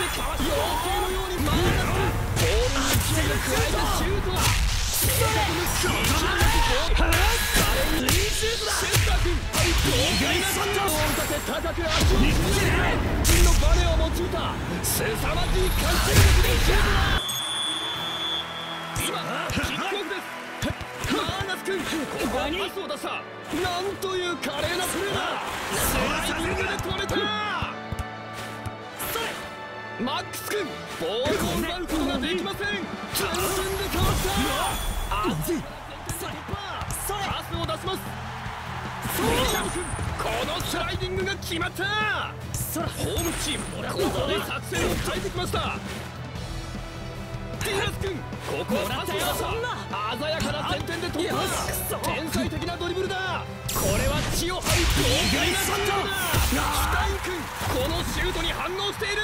かわし妖精のように回るボールに勢いを加えたシュートは正確に強烈なゴール。華麗にシュートだ。センター君豪快なシュートを立て高く足を踏み入れ金のバネを用いた凄まじい完成力でシュートだ。今キックオフです。マーナス君ここはパスを出した。なんという華麗なプレーだ。スライディングで止めた。マックス君ボールを奪うことができません。ツンツンでかわした。パスを出します。このスライディングが決まった。ホームチームここで作戦を変えてきました。ディラス君ここはパスを出した。鮮やかな前転で突破。天才的なドリブルだ。これは血を這う豪快なシュートだ。シュタイン君このシュートに反応している。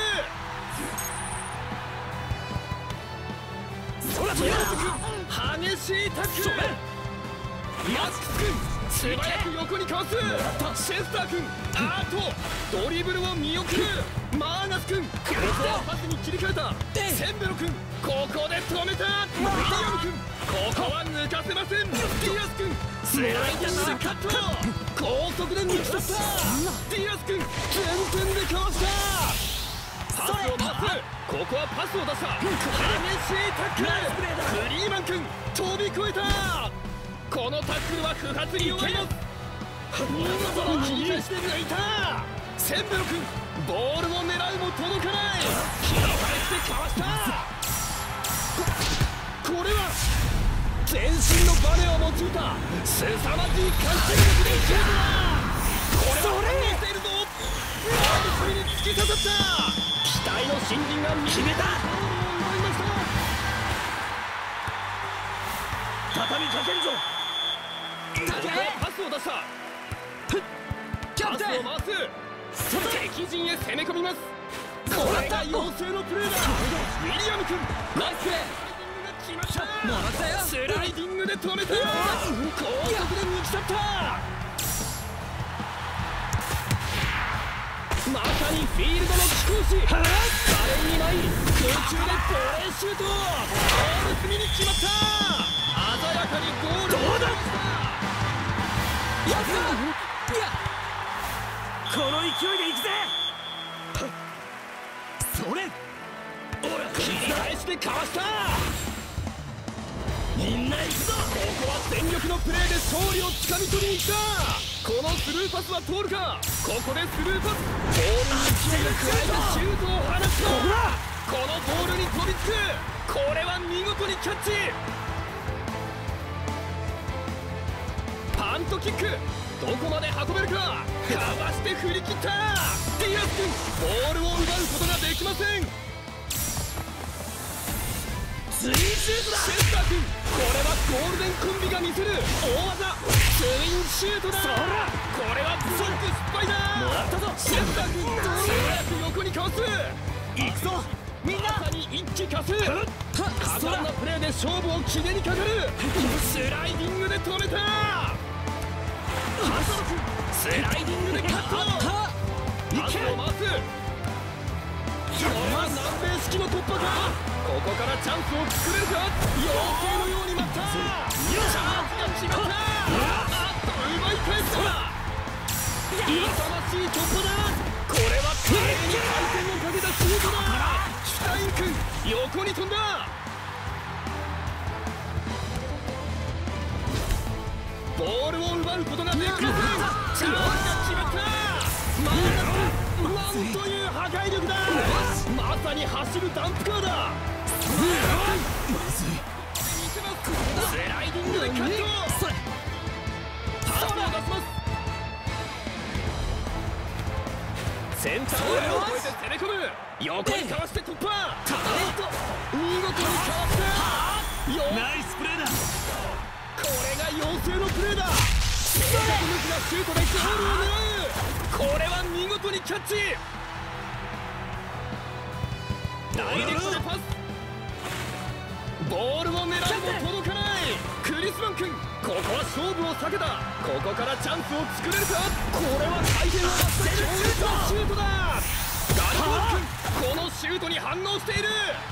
激しいタックル。マックス君素早く横にかわす。シェスター君ドリブルを見送る。マーナス君ここはパスに切り替えた。センベロ君ここで止めた。リアム君ここは抜かせません。ディアス君スライディングでカット。高速で抜き取った。ディアス君前転でかわした。パスを回す。ここはパスを出した。激しいタックル。フリーマン君飛び越えた。このタックルは不発に終わります。見事な切り返しで抜いた。センベロ君ボールを狙うも届かない。切り返してかわした。これは全身のバネを用いた凄まじい完成力でシュートだ。これは反応しているぞ。ゴール隅に突き刺さった。期待の新人が決めた。畳みかけるぞ。ここはパスを出した。パスを回す。敵陣へ攻め込みます。これが妖精のプレーだ。ウィリアム君ナイスプレー。スライディングで止めた。高速で抜き去った。まさにフィールドの貴公子。華麗に舞い空中でボレーシュート。ゴール隅に決まった。鮮やかにゴールをどうだ。やった。この勢いでいくぜ。それ切り返してかわした。みんな行くぞ。ここは全力のプレーで勝利をつかみ取りに来た。このスルーパスは通るか。ここでスルーパス。ボールに勢いを加えてシュートを放つ。このボールに飛びつく。これは見事にキャッチ。パントキックどこまで運べるか。かわして振り切った。ディアス君ボールを奪うことができません。ツインシュートだ。シェスター君これはゴールデンコンビが見せる大技ツインシュートだ。これはブロック失敗だ。もらったぞ。シェスター君素早く横にかわす。行くぞみんな。まさに一気呵成。果敢なプレーで勝負を決めにかかる。スライディングで止めた。スライディングでカット。パスを回す。これは南米式の突破か。ここからチャンスを作れるか。妖精のように待った。チャンスが決まった。奪い返した。勇ましい突破だ。これは華麗に回転をかけたシュートだ。シュタイン君横に飛んだ。ボールを奪うことができません。チャンスが決まった。なんという破壊力だ。まさに走るダンプカーだ。まずい。スライディングでカット。パスを出します。センターを越えて攻め込む。横にかわして突破。見事にかわした。ナイスプレーだ。これが妖精のプレーだ。正確無垢なシュートでゴールを狙う。これは見事にキャッチ。ダイレクトでパス。ボールを狙うも届かない。クリスマン君ここは勝負を避けた。ここからチャンスを作れるか。これは回転を増した強烈なシュートだ。ガリボール君このシュート事に反応している。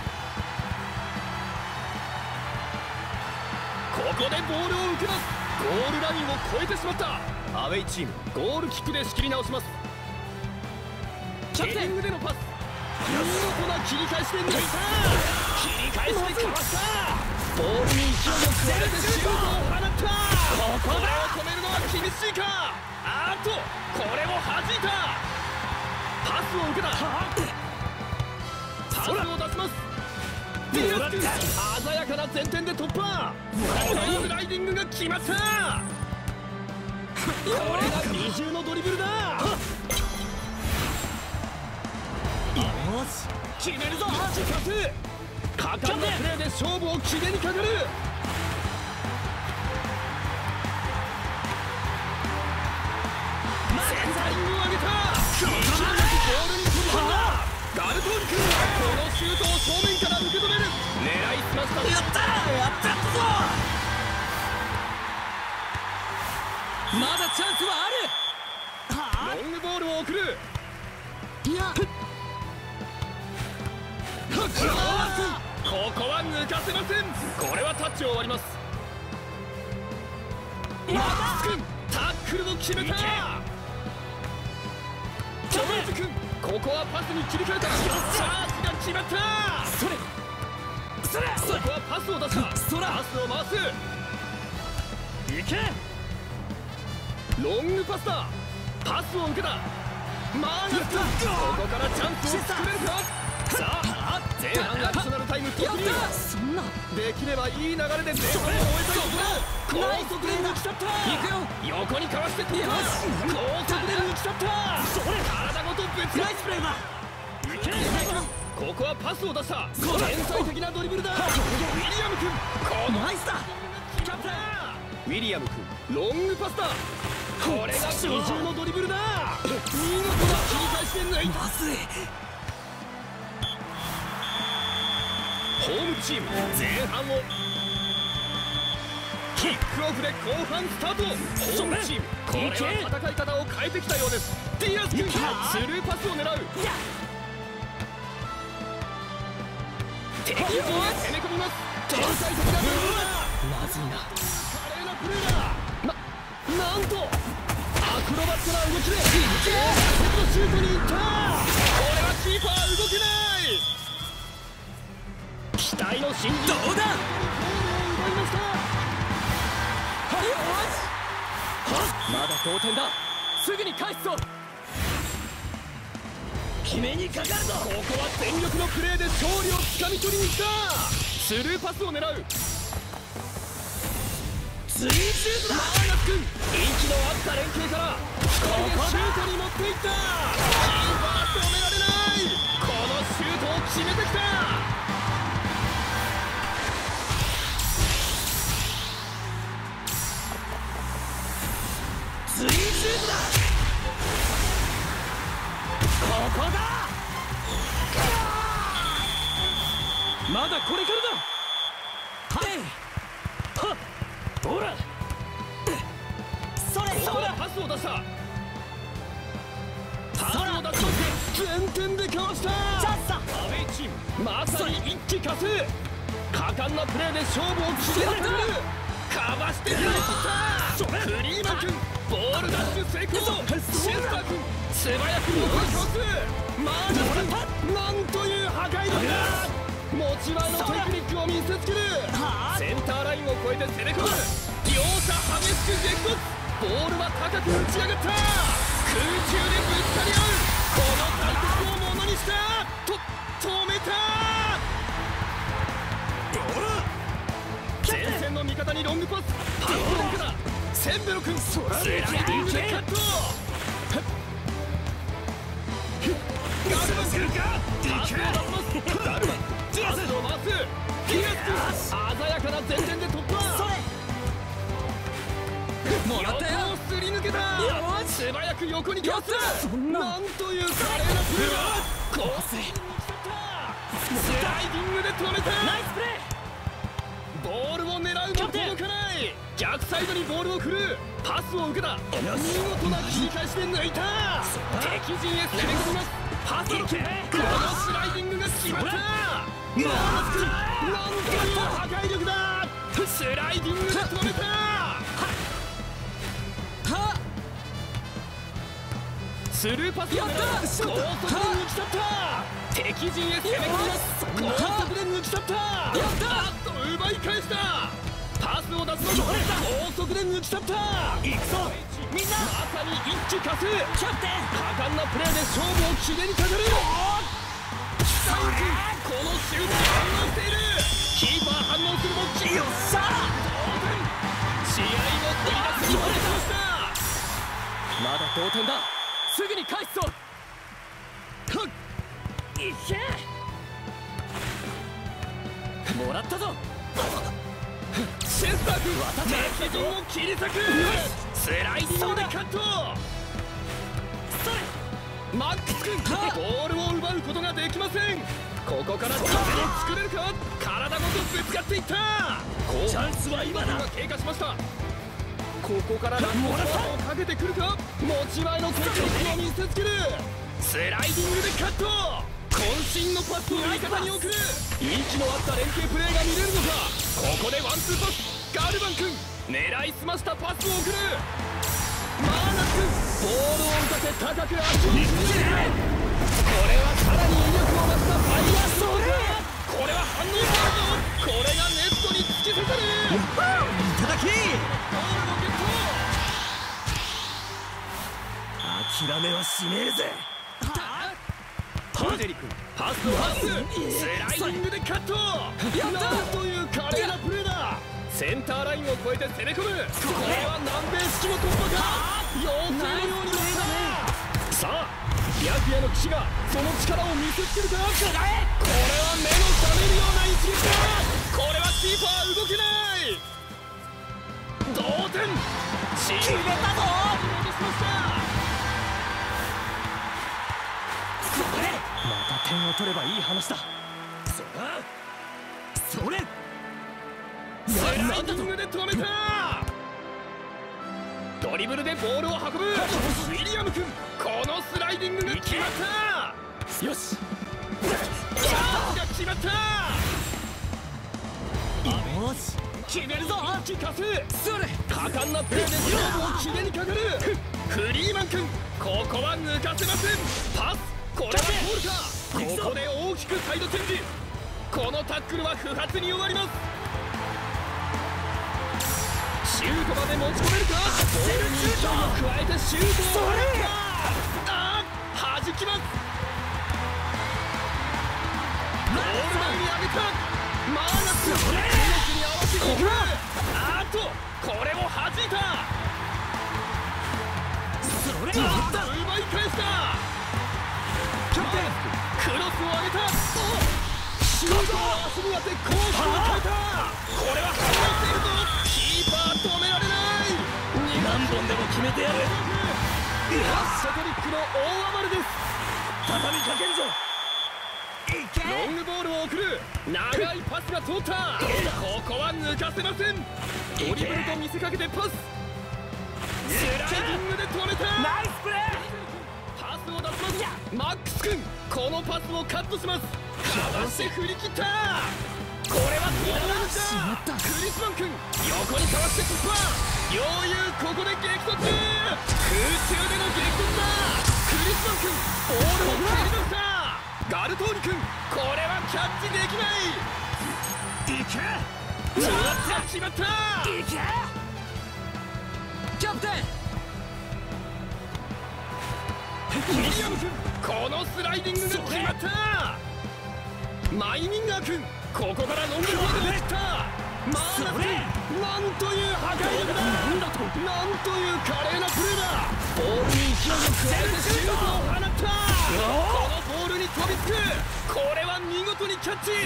ここでボールを受けます。ゴールラインを越えてしまった。アウェイチームゴールキックで仕切り直します。ヘディングでのパス、見事な切り返しで抜いた。切り返しでかわした。ボールに勢いを加えてシュートを放った。これを止めるのは厳しいか。あっとこれを弾いた。パスを受けた。パスを出します。ディアス君鮮やかな前転で突破。スライディングが決まった。これが二重のドリブルだ。よし決めるぞ。果敢なプレーで勝負を決めにかかる。センタリングを上げた。ボールに飛び込んだ。ガルトン君このシュートを正面から受け止める。狙いすました。やったぞ。まだチャンスはある。ロングボールを送る。いやここは抜かせません。これはタッチを割ります。マックス君タックルを決めた。ジョージ君ここはパスに切り替えた。チャージが決まった。ここはパスを出した。パスを回す。いけ。ロングパスだ。パスを受けた。マーガス君ここからチャンスを作れるか。さあ前半アディショナルタイム突入。そんなできればいい流れで前半を終えたいところ。高速で抜き去った。行くよ。横にかわして突破。高速で抜き去った。体ごとぶつナイスプレーだ。ここはパスを出した。天才的なドリブルだ。ウィリアム君このナイスだ。ウィリアム君ロングパスだ。これが二重のドリブルだ。見事な切り返しで抜いた。ホームチーム前半をキックオフで後半スタート。ホームチームこれは戦い方を変えてきたようです。ディアス君スルーパスを狙う。敵陣へ攻め込みます。天才的なドリブルだ。まずいな。華麗なプレーだ。なんとアクロバットな動きでシュートに行った。これはキーパー動けない。期待の新人どうだ。まだ同点だ。すぐに返すぞ。決めにかかるぞ。ここは全力のプレーで勝利をつかみ取りに来た。スルーパスを狙う。ツインシュートだ。マーナス君息の合った連携からここでシュートに持っていった。キーパー止められない。このシュートを決めてきた。ツインシュートだ。ここだ。まだこれからだ。はっほらそれそれ。パスを出した。パスを出して前転でかわした。アウェイチームまさに一気呵成。果敢なプレーで勝負を決めてくる。かわして返した。クリーマン君ボールダッシュ成功。シェスター君素早く横にかわす。マーナス君なんという破壊力だ。持ち前のテクニックを見せつける。センターラインを越えて攻め込む。両者激しく激突。ボールは高く打ち上がった。空中でぶつかり合う。この体力をものにした。止めた。前線の味方にロングパス。パスを受けた。センベロ君スライディングでカット。ガルマン君パスを出します。ガルマンパスを回す。ディアス鮮やかな前転で突破。もらったよ。横をすり抜けた。素早く横にかわす。なんという華麗なプレーだ。コーススライディングで止めた。ナイスプレー。ボールを狙うも届かない。逆サイドにボールを振る。パスを受けた。見事な切り返しで抜いた。敵陣へ攻め込みます。 パスこのスライディングが決まった。マーナス君、なんという破壊力だ。スライディングで止めた。スルーパスを狙う。高速で抜き去った。敵陣へ攻め込みます。高速で抜き去った。奪い返した。パスを出すのと高速で抜き去った。行くぞみんな。まさに一気呵成。キャプテン果敢なプレーで勝負を決めにかかる。サウ君、このシュートに反応している。キーパー反応するもキー。よっしゃ試合を繰り出すに成功した。まだ同点だ。すぐに返すぞ。いけもらったぞ。シェスター君、敵陣を切り裂く。スライディングでカット。マックス君、ボールを奪うことができません。ここからチャンスを作れるか。体ごとぶつかっていった。チャンスは今だ。経過しました。ここからランボーをかけてくるか。持ち前の攻撃を見せつける。スライディングでカット。渾身のパスを味方に送る。息の合った連携プレーが見れるのか。ここでワンツーパス。ガルバン君、狙いすましたパスを送る。マーナス君、ボールを打たせ高く足を振る。これはさらに威力を増したファイヤーストール。これは反応したぞ。これがネットに突き刺さる。いただき。諦めはしねえぜ。ハジェリ君、パスを外す。スライディングでカット。なんという華麗なプレーだ。センターラインを越えて攻め込む。これは南米式の突破か。妖精のようになった。さあ白夜の騎士がその力を見せつけるか。これは目の覚めるような一撃だ。これはキーパー動けない。同点。決めたぞ。戻しました。また点を取ればいい話だ。それスライディングで止めた。ドリブルでボールを運ぶ。ウィリアム君、このスライディングが決まった。よし、チャンスが決まった。よし、決めるぞ。一気呵成。それ果敢なプレーで勝負を決めにかかる。フリーマン君、ここは抜かせません。パス、これはゴールか。ここで大きくサイドチェンジ。このタックルは不発に終わります。シュートまで持ち込めるか。ボールに勢いを加えてシュートを放った。弾きます。ゴール前に上げた。マーナス、動きに合わせていく。これを弾いた。奪い返した。キャプテン、クロスを上げた。シュートを足に当てコースを変えた。これは反応しているぞ。キーパー止められない。何本でも決めてやる。ハッシャトリックの大暴れです。畳みかけるぞ。ロングボールを送る。長いパスが通った。ここは抜かせません。ドリブルと見せかけてパス。スライディングで止めた。ナイスプレー。パスを出します。マックス君、このパスをカットします。かわして振り切った。これはトラウだ。クリスマン君、横にかわして突破。余裕、ここで激突。空中での激突だ。クリスマン君、ボールを蹴り出した。ガルトーニ君、これはキャッチできない。いけ。チャンスが決まった。いけ。キャプテンウィリアム君、このスライディングが決まった。マイミンガー君、ここからロングボールで切った。マーナス君、なんという破壊力だ。なんという華麗なプレーだ。ボールに勢いを加えてシュートを放った。このボールに飛びつく。これは見事にキャッチ。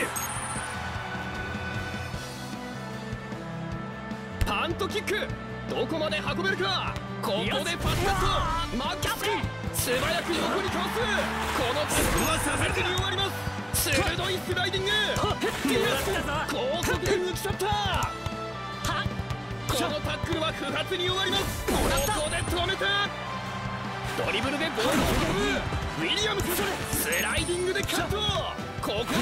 パントキック、どこまで運べるか。ここでパスカット。マックス君、素早く横にかわす。このタックルはさせずに終わります。鋭いスライディング。高速で抜き去った。このタックルは不発に終わります。ここで止めた。ドリブルでボールを運ぶ。 ウィリアムス、スライディングでカット。ここで奪った。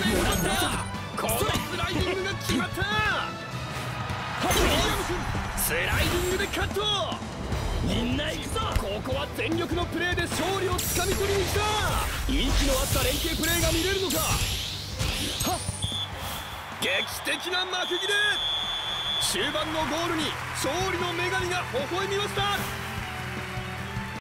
このスライディングが決まった。ウィリアムス、スライディングでカット。みんな行くぞ。ここは全力のプレーで勝利をつかみ取りに来た。息の合った連携プレーが見れるのか。劇的な幕切れ。終盤のゴールに勝利の女神が微笑みました。